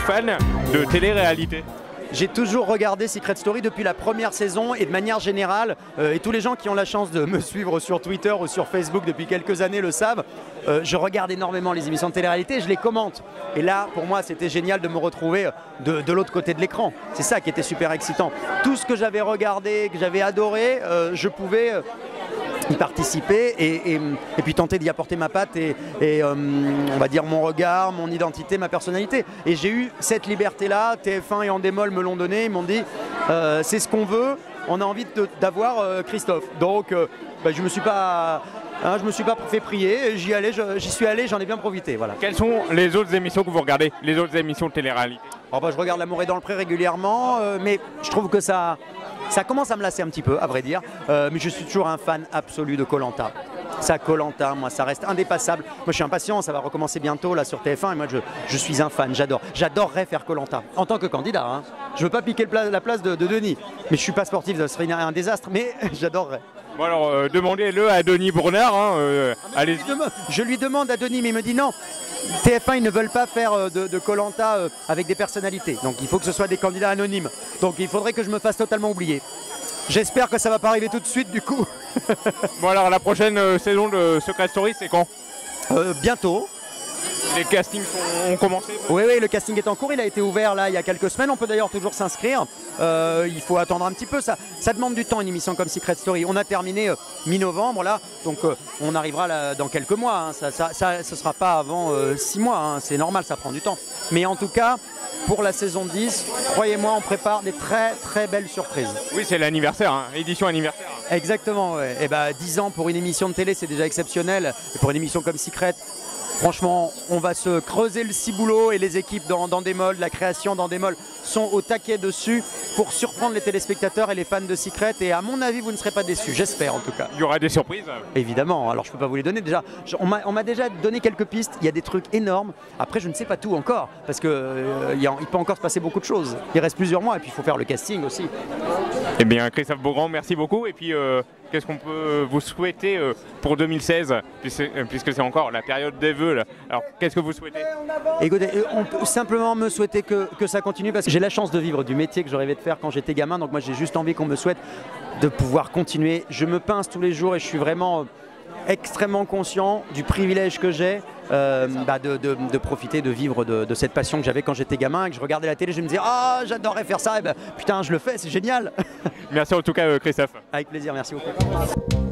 fan de télé-réalité? J'ai toujours regardé Secret Story depuis la première saison et de manière générale, et tous les gens qui ont la chance de me suivre sur Twitter ou sur Facebook depuis quelques années le savent, je regarde énormément les émissions de télé-réalité et je les commente. Et là, pour moi, c'était génial de me retrouver de l'autre côté de l'écran. C'est ça qui était super excitant. Tout ce que j'avais regardé, que j'avais adoré, je pouvais y participer et puis tenter d'y apporter ma patte et on va dire mon regard, mon identité, ma personnalité. Et j'ai eu cette liberté-là, TF1 et Endemol me l'ont donné, ils m'ont dit c'est ce qu'on veut, on a envie d'avoir Christophe. Donc je me suis pas fait prier, j'y suis allé, j'en ai bien profité. Voilà. Quelles sont les autres émissions que vous regardez, les autres émissions de télé-réalité? Je regarde L'amour est dans le pré régulièrement, mais je trouve que ça commence à me lasser un petit peu, à vrai dire. Mais je suis toujours un fan absolu de Koh-Lanta. Ça, Koh-Lanta, moi, ça reste indépassable. Moi, je suis impatient, ça va recommencer bientôt là sur TF1. Et moi, je suis un fan, j'adore. J'adorerais faire Koh-Lanta en tant que candidat. Hein. Je veux pas piquer la place de Denis. Mais je suis pas sportif, ça serait un désastre. Mais j'adorerais. Bon alors, demandez-le à Denis Brognard. Hein, allez-y. Je lui demande à Denis, mais il me dit non. TF1, ils ne veulent pas faire de Koh-Lanta avec des personnalités. Donc il faut que ce soit des candidats anonymes. Donc il faudrait que je me fasse totalement oublier. J'espère que ça va pas arriver tout de suite du coup. Bon alors la prochaine saison de Secret Story, c'est quand? Bientôt. Les castings ont commencé? Oui, le casting est en cours, il a été ouvert là il y a quelques semaines, on peut d'ailleurs toujours s'inscrire. Il faut attendre un petit peu, ça demande du temps une émission comme Secret Story. On a terminé mi-novembre là, donc on arrivera là, dans quelques mois, hein. Ce sera pas avant 6 mois, hein. C'est normal, ça prend du temps. Mais en tout cas, pour la saison 10, croyez-moi, on prépare des très très belles surprises. Oui, c'est l'anniversaire, hein, édition anniversaire. Exactement, ouais. Et 10 ans pour une émission de télé, c'est déjà exceptionnel. Et pour une émission comme Secret, franchement, on va se creuser le ciboulot et les équipes d'Endemol, la création d'Endemol sont au taquet dessus pour surprendre les téléspectateurs et les fans de Secret. Et à mon avis, vous ne serez pas déçus, j'espère en tout cas. Il y aura des surprises? Évidemment, alors je ne peux pas vous les donner déjà. On m'a déjà donné quelques pistes, il y a des trucs énormes. Après, je ne sais pas tout encore, parce qu'il peut encore se passer beaucoup de choses. Il reste plusieurs mois et puis il faut faire le casting aussi. Eh bien, Christophe Beaugrand, merci beaucoup. Et puis, qu'est-ce qu'on peut vous souhaiter pour 2016, puisque c'est encore la période des vœux là. Alors, qu'est-ce que vous souhaitez? Écoutez, on peut simplement me souhaiter que ça continue, parce que j'ai la chance de vivre du métier que je rêvais de faire quand j'étais gamin. Donc moi, j'ai juste envie qu'on me souhaite de pouvoir continuer. Je me pince tous les jours et je suis vraiment extrêmement conscient du privilège que j'ai de profiter, de vivre de cette passion que j'avais quand j'étais gamin et que je regardais la télé, je me disais ah j'adorerais faire ça, et putain je le fais, c'est génial. Merci en tout cas Christophe. Avec plaisir, merci beaucoup.